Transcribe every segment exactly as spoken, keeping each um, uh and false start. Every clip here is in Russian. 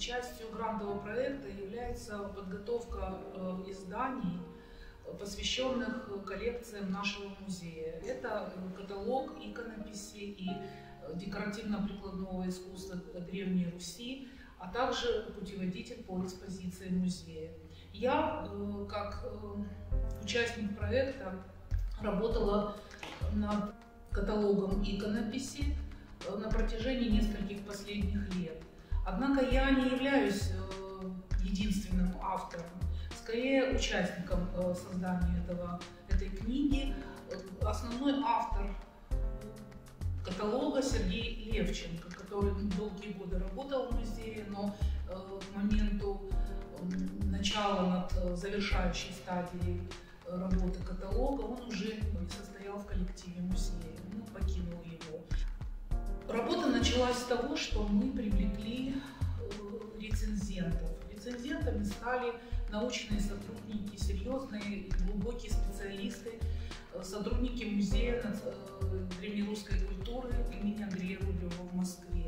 Частью грантового проекта является подготовка изданий, посвященных коллекциям нашего музея. Это каталог иконописи и декоративно-прикладного искусства Древней Руси, а также путеводитель по экспозиции музея. Я, как участник проекта, работала над каталогом иконописи на протяжении нескольких последних лет. Однако я не являюсь единственным автором, скорее участником создания этого, этой книги. Основной автор каталога Сергей Левченко, который долгие годы работал в музее, но к моменту начала над завершающей стадией работы каталога он уже не состоял в коллективе музея, он покинул его. Работа началась с того, что мы привлекли рецензентов. Рецензентами стали научные сотрудники, серьезные и глубокие специалисты, сотрудники музея древнерусской культуры имени Андрея Рублева в Москве.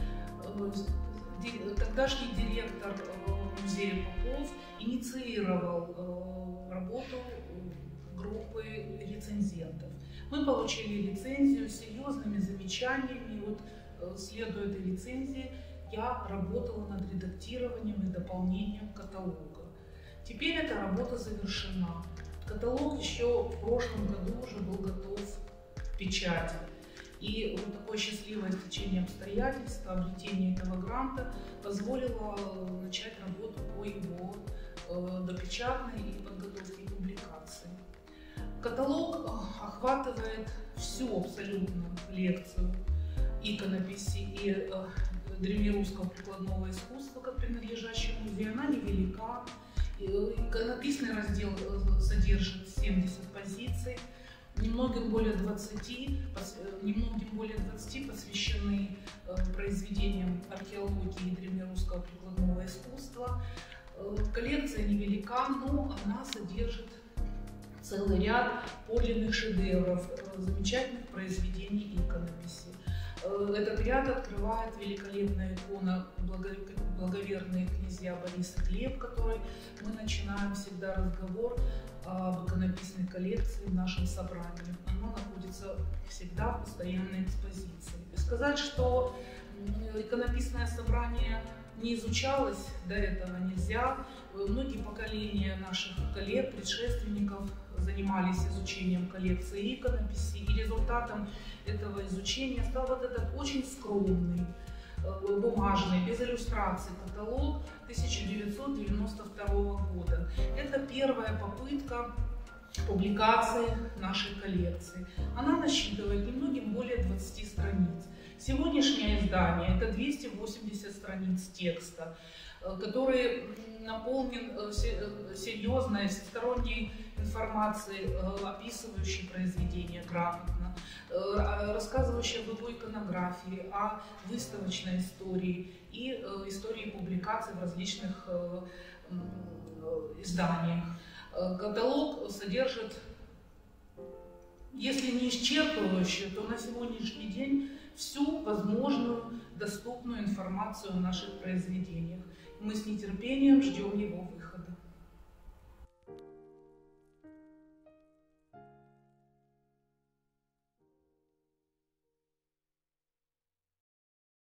Тогдашний директор музея Попов инициировал работу группы рецензентов. Мы получили лицензию с серьезными замечаниями. И вот, следуя этой лицензии, я работала над редактированием и дополнением каталога. Теперь эта работа завершена. Каталог еще в прошлом году уже был готов к печати. И вот такое счастливое стечение обстоятельств, обретение этого гранта позволило начать работу по его допечатной и подготовке публикации. Каталог охватывает всю абсолютно лекцию иконописи и древнерусского прикладного искусства, как принадлежащего музею. Она невелика. Иконописный раздел содержит семьдесят позиций, немногим более двадцати, немногим более двадцати посвящены произведениям археологии и древнерусского прикладного искусства. Коллекция невелика, но она содержит целый ряд подлинных шедевров, замечательных произведений иконописи. Этот ряд открывает великолепная икона «Благоверные князья Борис и Глеб», которой мы начинаем всегда разговор об иконописной коллекции в нашем собрании. Она находится всегда в постоянной экспозиции. И сказать, что иконописное собрание не изучалось до этого, нельзя. Многие поколения наших коллег, предшественников занимались изучением коллекции иконописи, и результатом этого изучения стал вот этот очень скромный, бумажный, без иллюстраций каталог тысяча девятьсот девяносто второго года. Это первая попытка публикации нашей коллекции. Она насчитывает немногим более двадцати страниц. Сегодняшнее издание – это двести восемьдесят страниц текста, который наполнен серьезной всесторонней информацией, описывающей произведение грамотно, рассказывающей об его иконографии, о выставочной истории и истории публикаций в различных изданиях. Каталог содержит, если не исчерпывающую, то на сегодняшний день всю возможную доступную информацию о наших произведениях. Мы с нетерпением ждем его выхода.